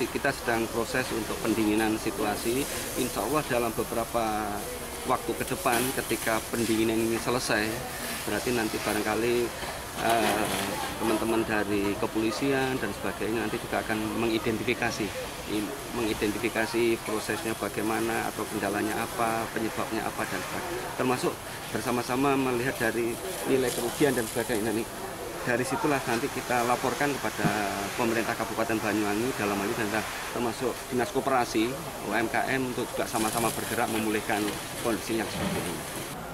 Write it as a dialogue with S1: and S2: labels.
S1: nanti kita sedang proses untuk pendinginan situasi. Insya Allah dalam beberapa waktu ke depan ketika pendinginan ini selesai, berarti nanti barangkali teman-teman dari kepolisian dan sebagainya nanti juga akan mengidentifikasi prosesnya bagaimana atau kendalanya apa, penyebabnya apa dan sebagainya. Termasuk bersama-sama melihat dari nilai kerugian dan sebagainya. Dari situlah nanti kita laporkan kepada pemerintah Kabupaten Banyuwangi dalam hal ini termasuk Dinas Koperasi UMKM untuk juga sama-sama bergerak memulihkan kondisi yang seperti ini.